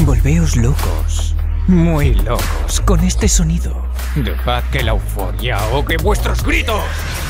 Volveos locos, muy locos, con este sonido. Dejad que la euforia ahogue vuestros gritos.